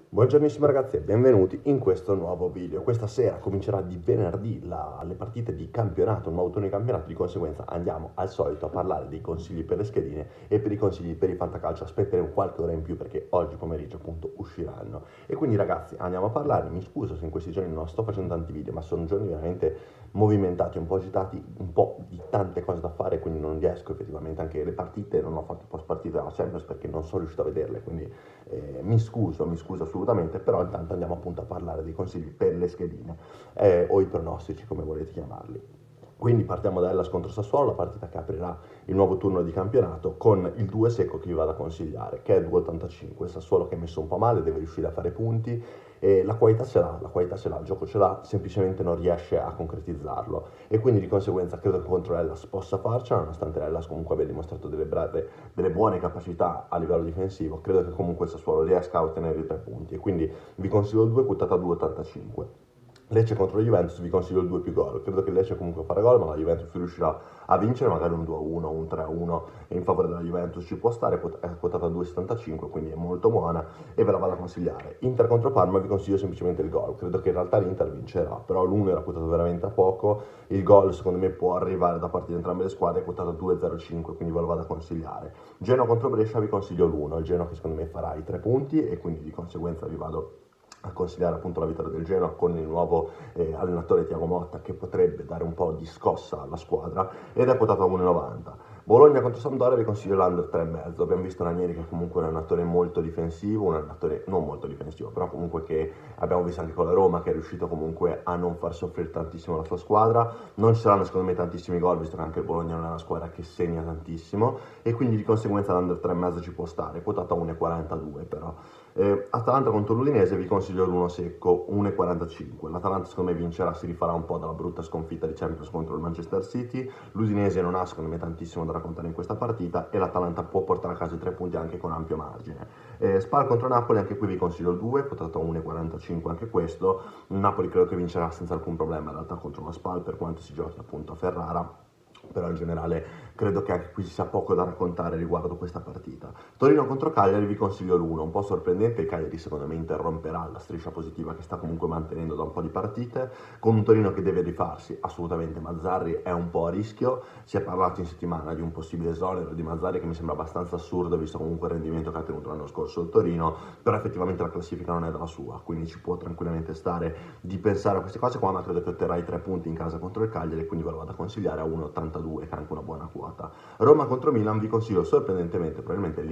Buongiornissimo ragazzi e benvenuti in questo nuovo video. Questa sera comincerà di venerdì le partite di campionato, un nuovo turno di campionato, di conseguenza andiamo al solito a parlare dei consigli per le schedine e per i consigli per il fantacalcio. Aspetteremo qualche ora in più perché oggi pomeriggio appunto usciranno. E quindi ragazzi andiamo a parlare, mi scuso se in questi giorni non sto facendo tanti video, ma sono giorni veramente movimentati, un po' agitati, un po' di tante cose da fare, quindi non riesco effettivamente anche le partite, non ho fatto post partita della Champions perché non sono riuscito a vederle, quindi mi scuso assolutamente, però intanto andiamo appunto a parlare dei consigli per le schedine o i pronostici come volete chiamarli. Quindi partiamo da Hellas contro Sassuolo, la partita che aprirà il nuovo turno di campionato con il 2 secco che vi vado a consigliare, che è 2,85. Sassuolo che è messo un po' male, deve riuscire a fare punti e la qualità ce l'ha, il gioco ce l'ha, semplicemente non riesce a concretizzarlo e quindi di conseguenza credo che contro l'Hellas possa farcela, nonostante l'Hellas comunque abbia dimostrato delle buone capacità a livello difensivo, credo che comunque il Sassuolo riesca a ottenere i 3 punti e quindi vi consiglio il 2 quotata a 2,85. Lecce contro la Juventus vi consiglio il 2 più gol, credo che Lecce comunque farà gol, ma la Juventus riuscirà a vincere magari un 2-1, un 3-1 e in favore della Juventus ci può stare, è quotata a 2,75 quindi è molto buona e ve la vado a consigliare. Inter contro Parma vi consiglio semplicemente il gol, credo che in realtà l'Inter vincerà, però l'1 era quotato veramente a poco, il gol secondo me può arrivare da parte di entrambe le squadre, è quotato a 2,05 quindi ve lo vado a consigliare. Genoa contro Brescia vi consiglio l'1, il Genoa che secondo me farà i 3 punti e quindi di conseguenza vi vado a consigliare appunto la vittoria del Genoa con il nuovo allenatore Thiago Motta che potrebbe dare un po' di scossa alla squadra ed è quotato a 1,90. Bologna contro Sampdoria vi consiglio l'under 3,5. Abbiamo visto Ranieri che comunque è un allenatore molto difensivo, un allenatore non molto difensivo, però comunque che abbiamo visto anche con la Roma che è riuscito comunque a non far soffrire tantissimo la sua squadra. Non ci saranno secondo me tantissimi gol visto che anche il Bologna non è una squadra che segna tantissimo e quindi di conseguenza l'under 3,5 ci può stare, quotato a 1,42 però. Atalanta contro l'Udinese vi consiglio l'1 secco, 1,45. L'Atalanta secondo me vincerà, si rifarà un po' dalla brutta sconfitta di Champions contro il Manchester City. L'Udinese non ha secondo me tantissimo da raccontare in questa partita e l'Atalanta può portare a casa i 3 punti anche con ampio margine. Spal contro Napoli, anche qui vi consiglio il 2, quotato a 1,45 anche questo. Napoli credo che vincerà senza alcun problema in realtà contro la Spal per quanto si giochi appunto a Ferrara. Però in generale credo che anche qui ci sia poco da raccontare riguardo questa partita. Torino contro Cagliari vi consiglio l'1, un po' sorprendente, il Cagliari secondo me interromperà la striscia positiva che sta comunque mantenendo da un po' di partite, con un Torino che deve rifarsi, assolutamente Mazzarri è un po' a rischio, si è parlato in settimana di un possibile esonero di Mazzarri che mi sembra abbastanza assurdo visto comunque il rendimento che ha tenuto l'anno scorso il Torino, però effettivamente la classifica non è dalla sua, quindi ci può tranquillamente stare di pensare a queste cose qua, ma credo che otterrà i 3 punti in casa contro il Cagliari, quindi ve lo vado a consigliare a 1,82 che è anche una buona quota. Roma contro Milan vi consiglio sorprendentemente probabilmente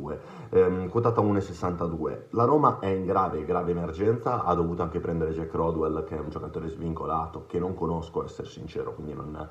l'X2, quotata a 1,62. La Roma è in grave emergenza, ha dovuto anche prendere Jack Rodwell che è un giocatore svincolato che non conosco, a essere sincero, quindi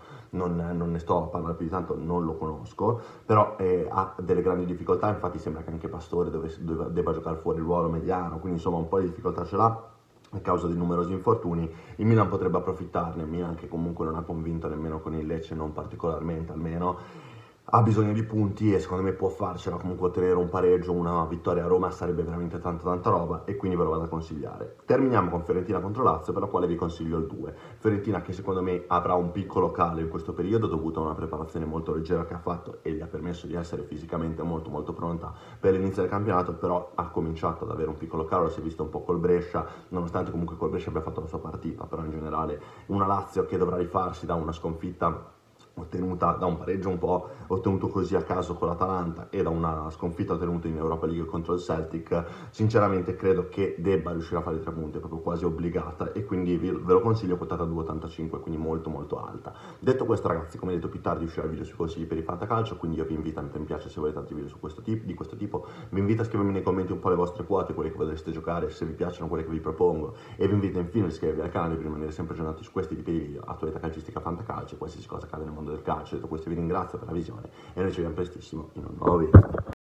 non ne sto a parlare più di tanto, non lo conosco, però ha delle grandi difficoltà, infatti sembra che anche Pastore debba giocare fuori ruolo mediano, quindi insomma un po' di difficoltà ce l'ha a causa di numerosi infortuni. Il Milan potrebbe approfittarne, il Milan che comunque non ha convinto nemmeno con il Lecce, non particolarmente almeno, ha bisogno di punti e secondo me può farcela, comunque ottenere un pareggio, una vittoria a Roma sarebbe veramente tanta roba e quindi ve lo vado a consigliare. Terminiamo con Fiorentina contro Lazio, per la quale vi consiglio il 2. Fiorentina che secondo me avrà un piccolo calo in questo periodo dovuto a una preparazione molto leggera che ha fatto e gli ha permesso di essere fisicamente molto pronta per l'inizio del campionato, però ha cominciato ad avere un piccolo calo, si è visto un po' col Brescia, nonostante comunque col Brescia abbia fatto la sua partita, però in generale una Lazio che dovrà rifarsi da una sconfitta ottenuta da un pareggio un po' ottenuto così a caso con l'Atalanta e da una sconfitta ottenuta in Europa League contro il Celtic, sinceramente credo che debba riuscire a fare i 3 punti, è proprio quasi obbligata e quindi ve lo consiglio quotata a 2,85, quindi molto alta. Detto questo ragazzi, come detto più tardi uscirà il video sui consigli per il fantacalcio, quindi io vi invito a mettere mi piace se volete altri video di questo tipo, vi invito a scrivermi nei commenti un po' le vostre quote, quelle che vorreste giocare, se vi piacciono quelle che vi propongo e vi invito infine a iscrivervi al canale per rimanere sempre aggiornati su questi tipi di video, attualità calcistica, fantacalcio e qualsiasi cosa accade nel mondo del calcio. Detto questo vi ringrazio per la visione e noi ci vediamo prestissimo in un nuovo video.